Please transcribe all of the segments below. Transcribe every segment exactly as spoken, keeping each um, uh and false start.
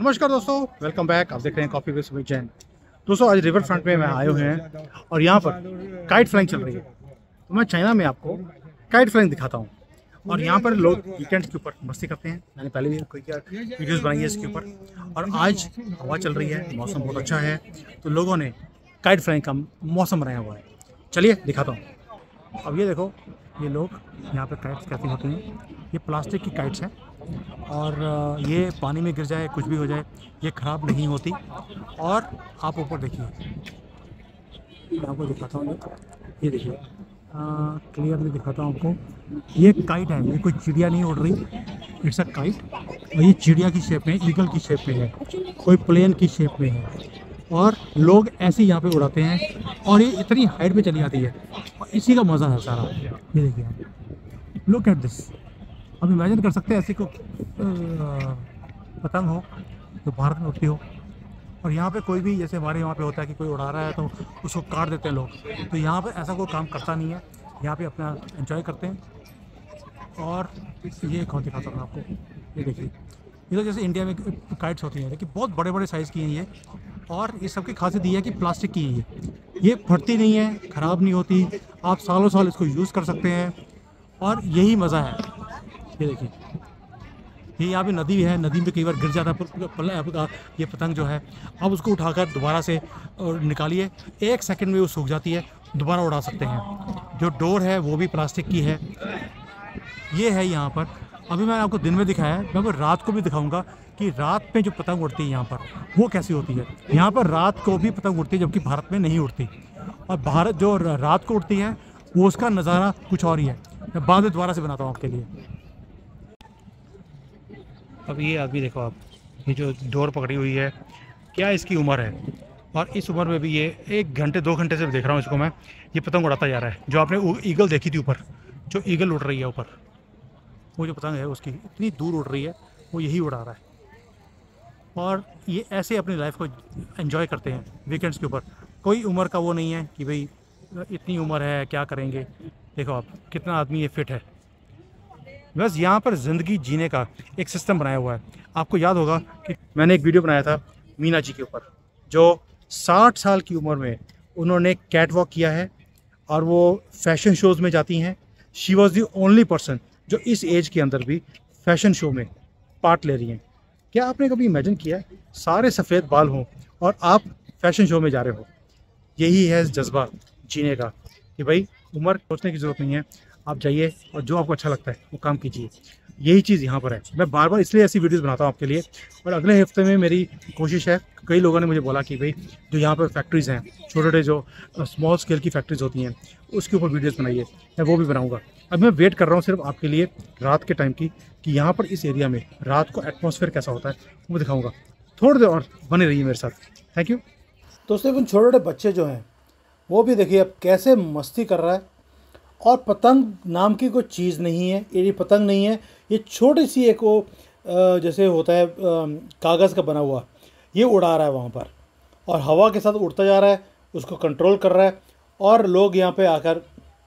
नमस्कार दोस्तों, welcome back. आप देख रहे हैं कॉफी विद सुमित जैन। दोस्तों आज रिवर फ्रंट में मैं आए हुए हैं और यहाँ पर काइट फ्लाइंग चल रही है। तो मैं चाइना में आपको काइट फ्लाइंग दिखाता हूँ। और यहाँ पर लोग वीकेंड्स के ऊपर मस्ती करते हैं। मैंने पहले भी कोई क्या वीडियोस बनाई है इसके ऊपर। और आज हवा चल रही है, मौसम बहुत अच्छा है, तो लोगों ने काइट फ्लाइंग का मौसम बनाया हुआ है। चलिए दिखाता हूँ। अब ये देखो, ये लोग यहाँ पर काइट्स कैसे होते हैं। ये प्लास्टिक की काइट्स हैं और ये पानी में गिर जाए, कुछ भी हो जाए, ये ख़राब नहीं होती। और आप ऊपर देखिए, मैं आपको दिखाता हूँ। ये देखिए, क्लियरली दिखाता हूँ आपको। ये काइट है, ये कोई चिड़िया नहीं उड़ रही, इट्स अ काइट। और ये चिड़िया की शेप में, ईगल की शेप में है, कोई प्लेन की शेप में है। और लोग ऐसे ही यहाँ पे उड़ाते हैं और ये इतनी हाइट पे चली जाती है और इसी का मज़ा है सारा। ये देखिए, लुक एट दिस। अब इमेजिन कर सकते हैं ऐसी को पतंग हो जो भारत में उड़ती हो। और यहाँ पे कोई भी, जैसे हमारे यहाँ पे होता है कि कोई उड़ा रहा है तो उसको काट देते हैं लोग, तो यहाँ पे ऐसा कोई काम करता नहीं है। यहाँ पे अपना एंजॉय करते हैं। और ये कौन दिखाता हूँ आपको, ये देखिए, ये तो जैसे इंडिया में काइट्स होती हैं, लेकिन बहुत बड़े बड़े साइज़ की हैं ये। और ये सबकी खासियत ये है कि प्लास्टिक की है ये ये फटती नहीं है, ख़राब नहीं होती, आप सालों साल इसको यूज़ कर सकते हैं। और यही मज़ा है। ये देखिए, ये यहाँ पे नदी है, नदी में कई बार गिर जाता है ये पतंग जो है। अब उसको उठाकर दोबारा से और निकालिए, एक सेकंड में वो सूख जाती है, दोबारा उड़ा सकते हैं। जो डोर है वो भी प्लास्टिक की है। ये है यहाँ पर। अभी मैंने आपको दिन में दिखाया है, मैं आपको रात को भी दिखाऊंगा कि रात में जो पतंग उड़ती है यहाँ पर वो कैसी होती है। यहाँ पर रात को भी पतंग उड़ती है, जबकि भारत में नहीं उड़ती। और भारत जो रात को उड़ती है वो उसका नज़ारा कुछ और ही है। मैं बाद में दोबारा से बनाता हूँ आपके लिए। अब ये आदमी देखो आप, ये जो डोर पकड़ी हुई है, क्या इसकी उम्र है। और इस उम्र में भी ये एक घंटे दो घंटे से देख रहा हूँ इसको मैं, ये पतंग उड़ाता जा रहा है। जो आपने ईगल देखी थी ऊपर, जो ईगल उड़ रही है ऊपर, वो जो पतंग है उसकी इतनी दूर उड़ रही है, वो यही उड़ा रहा है। और ये ऐसे अपनी लाइफ को एंजॉय करते हैं वीकेंड्स के ऊपर। कोई उम्र का वो नहीं है कि भाई इतनी उम्र है क्या करेंगे। देखो आप, कितना आदमी ये फिट है। बस यहाँ पर ज़िंदगी जीने का एक सिस्टम बनाया हुआ है। आपको याद होगा कि मैंने एक वीडियो बनाया था मीना जी के ऊपर, जो साठ साल की उम्र में उन्होंने कैट वॉक किया है और वो फैशन शोज़ में जाती हैं। She was the only person जो इस एज के अंदर भी फैशन शो में पार्ट ले रही हैं। क्या आपने कभी इमेजिन किया है सारे सफ़ेद बाल हों और आप फैशन शो में जा रहे हो। यही है जज्बा जीने का कि भाई उम्र सोचने की ज़रूरत नहीं है, आप जाइए और जो आपको अच्छा लगता है वो काम कीजिए। यही चीज़ यहाँ पर है। मैं बार बार इसलिए ऐसी वीडियोस बनाता हूँ आपके लिए। और अगले हफ्ते में मेरी कोशिश है, कई लोगों ने मुझे बोला कि भाई जो यहाँ पर फैक्ट्रीज़ हैं, छोटे छोटे जो स्मॉल स्केल की फैक्ट्रीज़ होती हैं, उसके ऊपर वीडियोज़ बनाइए। मैं वो भी बनाऊँगा। अब मैं वेट कर रहा हूँ सिर्फ आपके लिए रात के टाइम की, कि यहाँ पर इस एरिया में रात को एटमॉस्फेयर कैसा होता है वो दिखाऊँगा। थोड़ी देर और बने रहिए मेरे साथ। थैंक यू दोस्तों। छोटे छोटे बच्चे जो हैं वो भी देखिए अब कैसे मस्ती कर रहा है। और पतंग नाम की कोई चीज़ नहीं है, ये पतंग नहीं है, ये छोटी सी एक वो जैसे होता है कागज़ का बना हुआ, ये उड़ा रहा है वहाँ पर और हवा के साथ उड़ता जा रहा है, उसको कंट्रोल कर रहा है। और लोग यहाँ पे आकर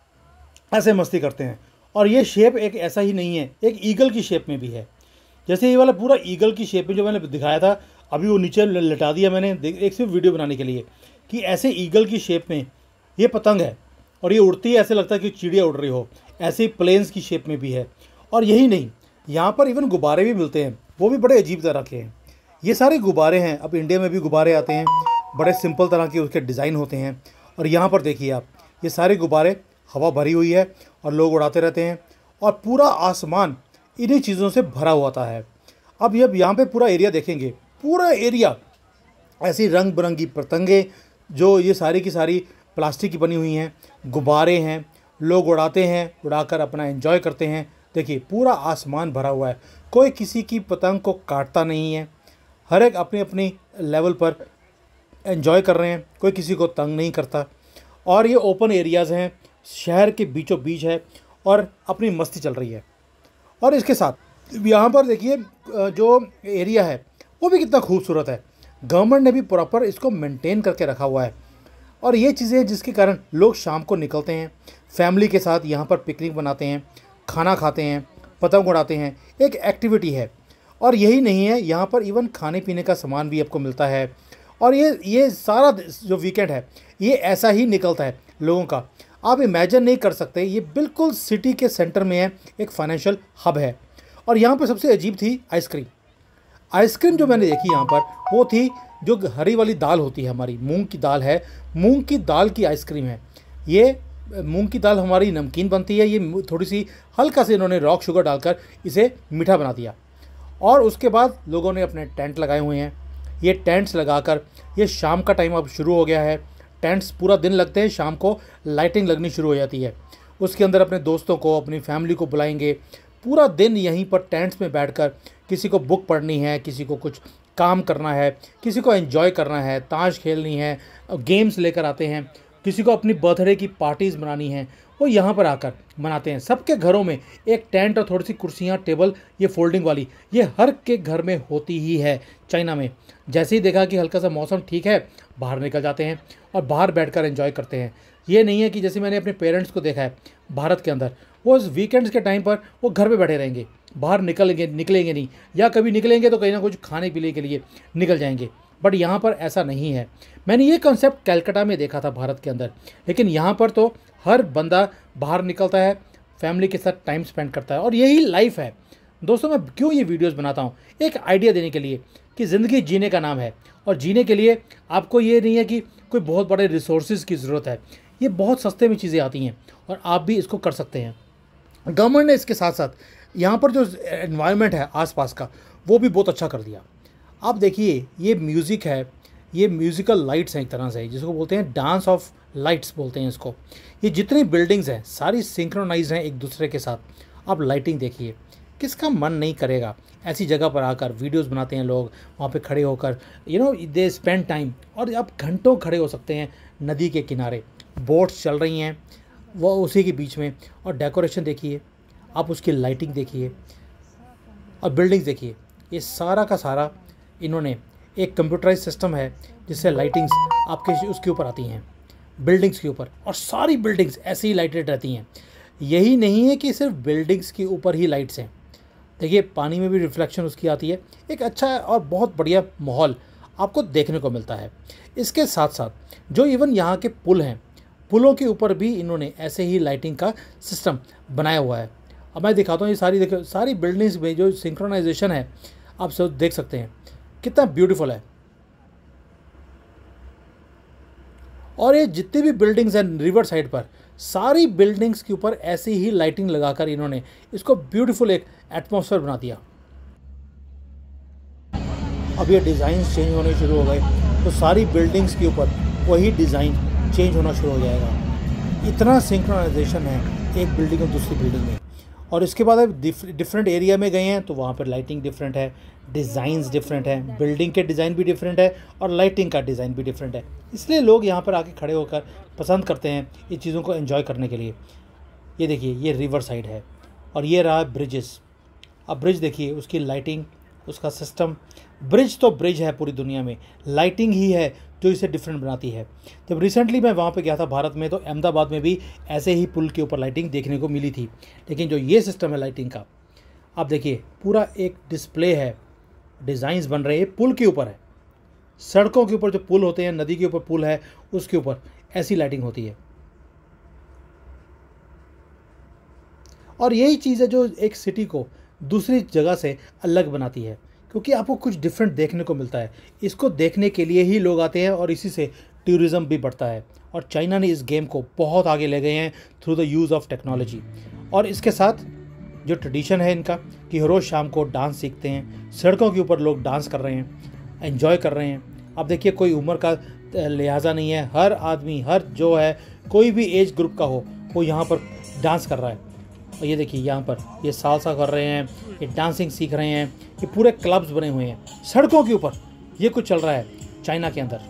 ऐसे मस्ती करते हैं। और ये शेप एक ऐसा ही नहीं है, एक ईगल की शेप में भी है। जैसे ये वाला पूरा ईगल की शेप में जो मैंने दिखाया था, अभी वो नीचे लटा दिया मैंने एक सिर्फ वीडियो बनाने के लिए, कि ऐसे ईगल की शेप में ये पतंग है और ये उड़ती है, ऐसे लगता है कि चिड़िया उड़ रही हो। ऐसे ही प्लेन्स की शेप में भी है। और यही नहीं, यहाँ पर इवन गुब्बारे भी मिलते हैं, वो भी बड़े अजीब तरह के हैं। ये सारे गुब्बारे हैं, अब इंडिया में भी गुब्बारे आते हैं, बड़े सिंपल तरह के उसके डिज़ाइन होते हैं। और यहाँ पर देखिए आप, ये सारे गुब्बारे, हवा भरी हुई है और लोग उड़ाते रहते हैं और पूरा आसमान इन्हीं चीज़ों से भरा हुआ है। अब ये यहाँ पे पूरा एरिया देखेंगे, पूरा एरिया ऐसी रंग बिरंगी पतंगे, जो ये सारी की सारी प्लास्टिक की बनी हुई हैं, गुब्बारे हैं, लोग उड़ाते हैं, उड़ाकर अपना एंजॉय करते हैं। देखिए पूरा आसमान भरा हुआ है, कोई किसी की पतंग को काटता नहीं है, हर एक अपनी अपनी लेवल पर एंजॉय कर रहे हैं, कोई किसी को तंग नहीं करता। और ये ओपन एरियाज़ हैं, शहर के बीचों बीच है और अपनी मस्ती चल रही है। और इसके साथ यहाँ पर देखिए जो एरिया है वो भी कितना खूबसूरत है। गवर्नमेंट ने भी प्रॉपर इसको मेंटेन करके रखा हुआ है। और ये चीज़ें जिसके कारण लोग शाम को निकलते हैं, फैमिली के साथ यहाँ पर पिकनिक बनाते हैं, खाना खाते हैं, पतंग उड़ाते हैं, एक एक्टिविटी है। और यही नहीं है, यहाँ पर इवन खाने पीने का सामान भी आपको मिलता है। और ये ये सारा जो वीकेंड है ये ऐसा ही निकलता है लोगों का, आप इमेजिन नहीं कर सकते। ये बिल्कुल सिटी के सेंटर में है, एक फाइनेंशियल हब है। और यहाँ पर सबसे अजीब थी आइसक्रीम। आइसक्रीम जो मैंने देखी यहाँ पर वो थी जो हरी वाली दाल होती है, हमारी मूंग की दाल है, मूंग की दाल की आइसक्रीम है। ये मूंग की दाल हमारी नमकीन बनती है, ये थोड़ी सी हल्का से इन्होंने रॉक शुगर डालकर इसे मीठा बना दिया। और उसके बाद लोगों ने अपने टेंट लगाए हुए हैं। ये टेंट्स लगाकर ये शाम का टाइम अब शुरू हो गया है। टेंट्स पूरा दिन लगते हैं, शाम को लाइटिंग लगनी शुरू हो जाती है। उसके अंदर अपने दोस्तों को, अपनी फैमिली को बुलाएंगे। पूरा दिन यहीं पर टेंट्स में बैठकर किसी को बुक पढ़नी है, किसी को कुछ काम करना है, किसी को एंजॉय करना है, ताश खेलनी है, गेम्स लेकर आते हैं, किसी को अपनी बर्थडे की पार्टीज़ मनानी है, वो यहाँ पर आकर मनाते हैं। सबके घरों में एक टेंट और थोड़ी सी कुर्सियाँ, टेबल, ये फोल्डिंग वाली, ये हर के घर में होती ही है चाइना में। जैसे ही देखा कि हल्का सा मौसम ठीक है, बाहर निकल जाते हैं और बाहर बैठकर एंजॉय करते हैं। ये नहीं है कि जैसे मैंने अपने पेरेंट्स को देखा है भारत के अंदर, वो इस वीकेंड्स के टाइम पर वो घर पे बैठे रहेंगे, बाहर निकलेंगे निकलेंगे नहीं, या कभी निकलेंगे तो कहीं ना कुछ खाने पीने के लिए निकल जाएंगे। बट यहाँ पर ऐसा नहीं है। मैंने ये कॉन्सेप्ट कलकत्ता में देखा था भारत के अंदर, लेकिन यहाँ पर तो हर बंदा बाहर निकलता है, फैमिली के साथ टाइम स्पेंड करता है, और यही लाइफ है। दोस्तों, मैं क्यों ये वीडियोस बनाता हूँ? एक आइडिया देने के लिए कि ज़िंदगी जीने का नाम है, और जीने के लिए आपको ये नहीं है कि कोई बहुत बड़े रिसोर्सेज की ज़रूरत है। ये बहुत सस्ते में चीज़ें आती हैं और आप भी इसको कर सकते हैं। गवर्नमेंट ने इसके साथ साथ यहाँ पर जो एनवायरनमेंट है आसपास का, वो भी बहुत अच्छा कर दिया। आप देखिए, ये म्यूज़िक है, ये म्यूज़िकल लाइट्स हैं एक तरह से, जिसको बोलते हैं डांस ऑफ लाइट्स बोलते हैं इसको। ये जितनी बिल्डिंग्स हैं सारी सिंक्रोनाइज हैं एक दूसरे के साथ। आप लाइटिंग देखिए, किसका मन नहीं करेगा ऐसी जगह पर आकर? वीडियोस बनाते हैं लोग वहाँ पे खड़े होकर, you know they spend time. और आप घंटों खड़े हो सकते हैं नदी के किनारे, बोट्स चल रही हैं वो उसी के बीच में। और डेकोरेशन देखिए आप, उसकी लाइटिंग देखिए और बिल्डिंग्स देखिए। ये सारा का सारा इन्होंने एक कंप्यूटराइज सिस्टम है जिससे लाइटिंग्स आपके उसके ऊपर आती हैं, बिल्डिंग्स के ऊपर, और सारी बिल्डिंग्स ऐसे ही लाइटेड रहती हैं। यही नहीं है कि सिर्फ बिल्डिंग्स के ऊपर ही लाइट्स हैं, देखिए पानी में भी रिफ्लेक्शन उसकी आती है। एक अच्छा और बहुत बढ़िया माहौल आपको देखने को मिलता है। इसके साथ साथ जो इवन यहाँ के पुल हैं, पुलों के ऊपर भी इन्होंने ऐसे ही लाइटिंग का सिस्टम बनाया हुआ है। अब मैं दिखाता हूँ, ये सारी देखो, सारी बिल्डिंग्स में जो सिंक्रोनाइजेशन है आप सब देख सकते हैं कितना ब्यूटीफुल है। और ये जितनी भी बिल्डिंग्स हैं रिवर साइड पर, सारी बिल्डिंग्स के ऊपर ऐसी ही लाइटिंग लगाकर इन्होंने इसको ब्यूटीफुल एक एटमॉस्फेयर बना दिया। अब ये डिज़ाइन चेंज होने शुरू हो गए तो सारी बिल्डिंग्स के ऊपर वही डिज़ाइन चेंज होना शुरू हो जाएगा। इतना सिंक्रोनाइजेशन है एक बिल्डिंग और दूसरी बिल्डिंग में। और इसके बाद अब डिफरेंट एरिया में गए हैं तो वहाँ पर लाइटिंग डिफरेंट है, डिज़ाइंस डिफरेंट है, बिल्डिंग के डिज़ाइन भी डिफरेंट है और लाइटिंग का डिज़ाइन भी डिफरेंट है। इसलिए लोग यहाँ पर आके खड़े होकर पसंद करते हैं ये चीज़ों को एंजॉय करने के लिए। ये देखिए, ये रिवर साइड है और ये रहा ब्रिजेस। अब ब्रिज देखिए, उसकी लाइटिंग, उसका सिस्टम। ब्रिज तो ब्रिज है पूरी दुनिया में, लाइटिंग ही है जो इसे डिफरेंट बनाती है। जब रिसेंटली मैं वहाँ पे गया था भारत में, तो अहमदाबाद में भी ऐसे ही पुल के ऊपर लाइटिंग देखने को मिली थी। लेकिन जो ये सिस्टम है लाइटिंग का, आप देखिए पूरा एक डिस्प्ले है, डिज़ाइंस बन रहे हैं, पुल के ऊपर है। सड़कों के ऊपर जो पुल होते हैं, नदी के ऊपर पुल है, उसके ऊपर ऐसी लाइटिंग होती है। और यही चीज़ है जो एक सिटी को दूसरी जगह से अलग बनाती है, क्योंकि आपको कुछ डिफरेंट देखने को मिलता है। इसको देखने के लिए ही लोग आते हैं और इसी से टूरिज़्म भी बढ़ता है। और चाइना ने इस गेम को बहुत आगे ले गए हैं through the use of technology. और इसके साथ जो ट्रेडिशन है इनका कि हर रोज़ शाम को डांस सीखते हैं, सड़कों के ऊपर लोग डांस कर रहे हैं, एंजॉय कर रहे हैं। अब देखिए, कोई उम्र का लिहाजा नहीं है, हर आदमी, हर जो है, कोई भी एज ग्रुप का हो, वो यहाँ पर डांस कर रहा है। और ये देखिए, यहाँ पर ये सालसा कर रहे हैं, ये डांसिंग सीख रहे हैं, ये पूरे क्लब्स बने हुए हैं सड़कों के ऊपर। ये कुछ चल रहा है चाइना के अंदर।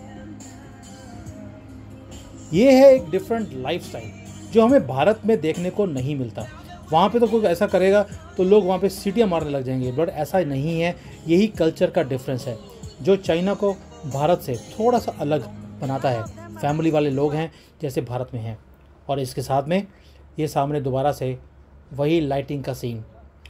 ये है एक डिफरेंट लाइफस्टाइल जो हमें भारत में देखने को नहीं मिलता। वहाँ पे तो कोई ऐसा करेगा तो लोग वहाँ पे सीटियाँ मारने लग जाएंगे, बट ऐसा नहीं है। यही कल्चर का डिफरेंस है जो चाइना को भारत से थोड़ा सा अलग बनाता है। फैमिली वाले लोग हैं जैसे भारत में हैं। और इसके साथ में ये सामने दोबारा से वही लाइटिंग का सीन,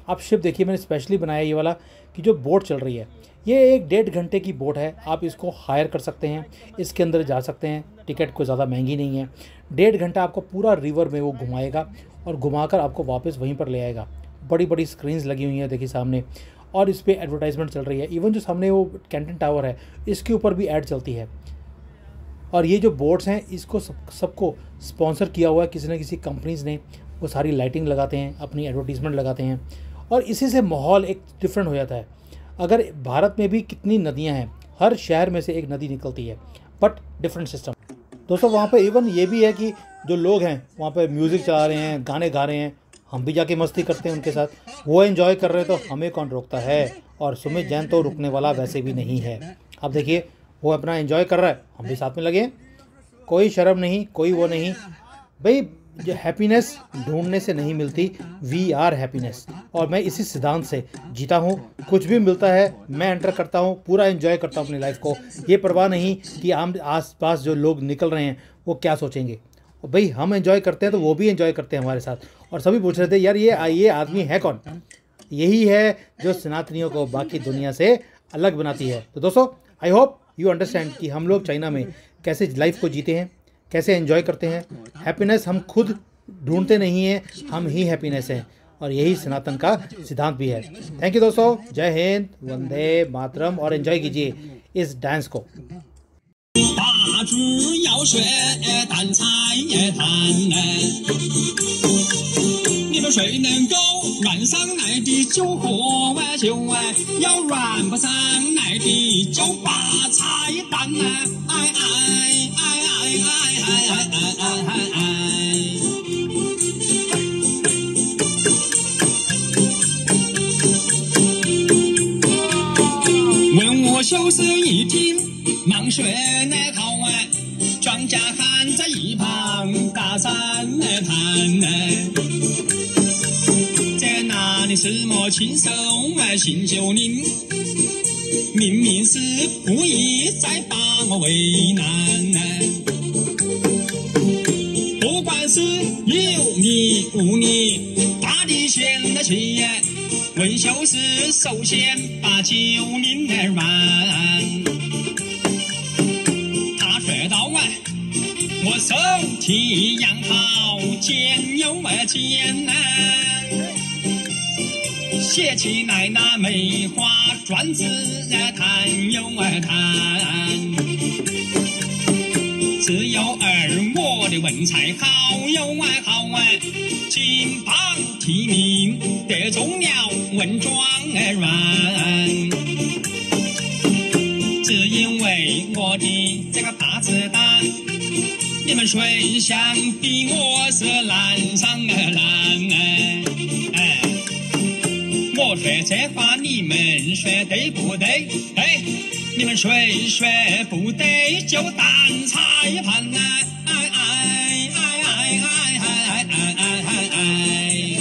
आप शिप देखिए, मैंने स्पेशली बनाया ये वाला कि जो बोट चल रही है, ये एक डेढ़ घंटे की बोट है। आप इसको हायर कर सकते हैं, इसके अंदर जा सकते हैं। टिकट कोई ज़्यादा महंगी नहीं है। डेढ़ घंटा आपको पूरा रिवर में वो घुमाएगा और घुमाकर आपको वापस वहीं पर ले आएगा। बड़ी बड़ी स्क्रीन्स लगी हुई हैं देखिए सामने, और इस पर एडवर्टाइजमेंट चल रही है। इवन जो सामने वो कैंटन टावर है, इसके ऊपर भी ऐड चलती है। और ये जो बोट्स हैं, इसको सब सबको स्पॉन्सर किया हुआ है किसी न किसी कंपनीज़ ने। वो सारी लाइटिंग लगाते हैं, अपनी एडवर्टीजमेंट लगाते हैं, और इसी से माहौल एक डिफरेंट हो जाता है। अगर भारत में भी कितनी नदियां हैं, हर शहर में से एक नदी निकलती है, बट डिफरेंट सिस्टम। दोस्तों वहाँ पे इवन ये भी है कि जो लोग हैं वहाँ पे म्यूज़िक चला रहे हैं, गाने गा रहे हैं, हम भी जाके मस्ती करते हैं उनके साथ। वो एंजॉय कर रहे हैं तो हमें कौन रोकता है। और सुमित जैन तो रुकने वाला वैसे भी नहीं है। आप देखिए, वो अपना एंजॉय कर रहा है, हम भी साथ में लगे हैं। कोई शर्म नहीं, कोई वो नहीं भाई। जो हैप्पीनेस ढूंढने से नहीं मिलती, वी आर हैप्पीनेस। और मैं इसी सिद्धांत से जीता हूँ। कुछ भी मिलता है मैं एंटर करता हूँ, पूरा एंजॉय करता हूँ अपनी लाइफ को। ये परवाह नहीं कि आम आस पास जो लोग निकल रहे हैं वो क्या सोचेंगे। और भाई हम एंजॉय करते हैं तो वो भी एंजॉय करते हैं हमारे साथ। और सभी पूछ रहे थे यार ये ये आदमी है कौन। यही है जो सनातनियों को बाकी दुनिया से अलग बनाती है। तो दोस्तों आई होप यू अंडरस्टैंड कि हम लोग चाइना में कैसे लाइफ को जीते हैं, कैसे एंजॉय करते हैं। हैप्पीनेस हम खुद ढूंढते नहीं हैं, हम ही हैप्पीनेस हैं। और यही सनातन का सिद्धांत भी है। थैंक यू दोस्तों, जय हिंद, वंदे मातरम। और एंजॉय कीजिए इस डांस को। 大只要学谈菜谈呢，你们谁能够软上来的就和我就哎，要软不上来的就把菜蛋呢，哎哎哎哎哎哎哎哎哎哎。问我小时一听。 忙学那好啊，庄稼汉在一旁打伞那盘呢，在哪里什么禽兽啊行九龄，明明是故意在把我为难呢。不管是有你无你，大地掀了起呀，文秀是首先把九龄儿完。 我手提杨桃尖又尖呐，写起来那梅花篆字弹又弹，只有儿我的文采好又好啊，金榜题名得中了文状元，只因为我的这个八字大。 你们谁想比我是难上啊难啊？哎，我说这话你们说对不对？哎，你们谁说不对就当裁判呐！哎哎哎哎哎哎哎哎哎哎！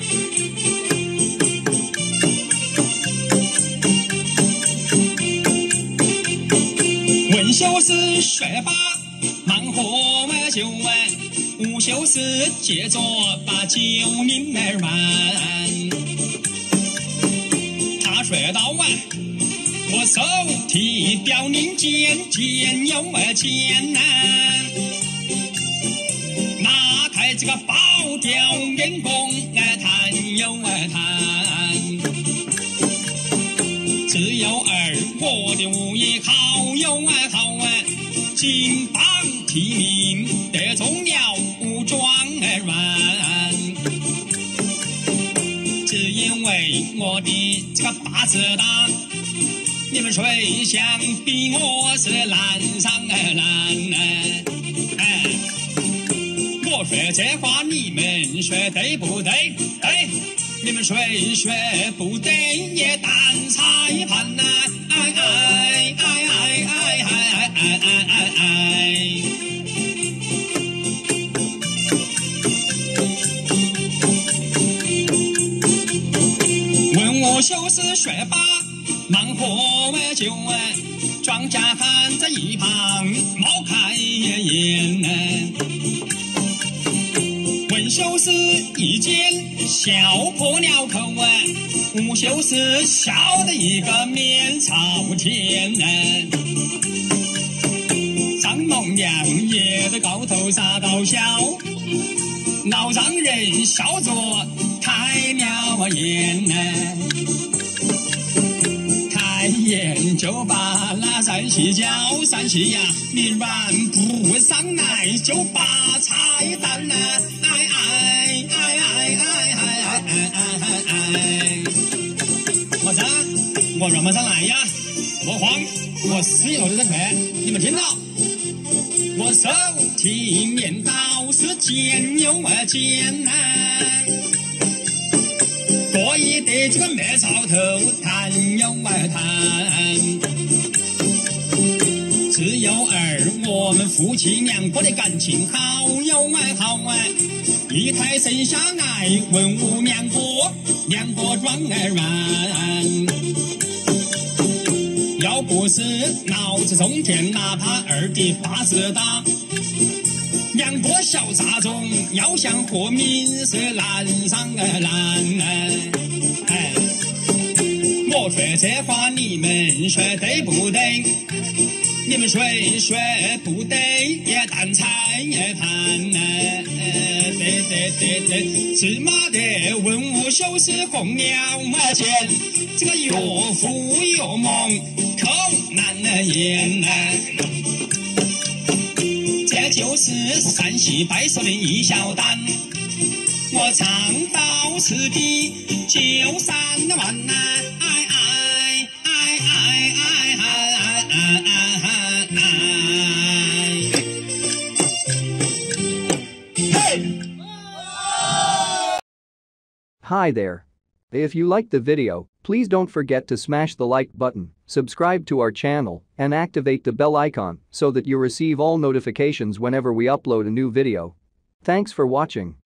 文秀是学霸。 忙活嘛就啊，午休时接着把九龄儿玩。他说到啊，我手提凋零尖尖又尖呐，拿开这个宝雕眼光啊弹又弹，只有儿我的武艺好又好啊。 金榜题名得中了武状元，只因为我的这个八字大，你们谁想比我是难上难哎，我说这话你们说对不对？哎，你们谁说不对也当裁判呐！哎哎哎哎哎哎哎哎哎哎！问我小时学霸，忙活我就啊，庄稼汉在一旁冒开眼呢。问文秀是一见笑破了口啊，吴秀是笑得一个面朝天啊。张孟良也在高头撒到笑，老让人笑着开了眼啊。开眼就把那山西叫山西呀，你软不上来就把菜单呐，哎哎哎哎哎哎哎哎哎！我啥？我软不上来呀？我慌，我死也我就在快，你们听到？我手提面刀是尖又啊尖呐。过一得这个麦草头弹又啊弹，只有儿我们夫妻两个的感情好又啊好啊，一胎生下来文武两个两个壮儿软，要不是脑子中天，哪怕儿的八字大。两个小杂种要想活命是难上啊难啊！哎，我说这话你们说对不对？你们说说不对也当裁也判呐！对对对对，芝麻的文武秀是红了嘛钱，这个越富越猛，口难言呐！这就是山西拜寿的一小单，我唱到此地就三万呐！哎哎哎哎哎哎哎哎哎！嘿！ Hi there. If you liked the video, please don't forget to smash the like button, subscribe to our channel, and activate the bell icon so that you receive all notifications whenever we upload a new video. Thanks for watching.